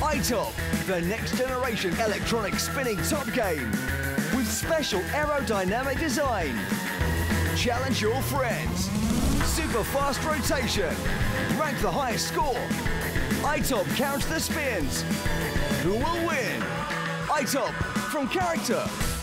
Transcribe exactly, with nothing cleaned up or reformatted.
iTop, the next generation electronic spinning top game with special aerodynamic design. Challenge your friends. Super fast rotation. Rank the highest score. iTop counts the spins. Who will win? iTop from Character.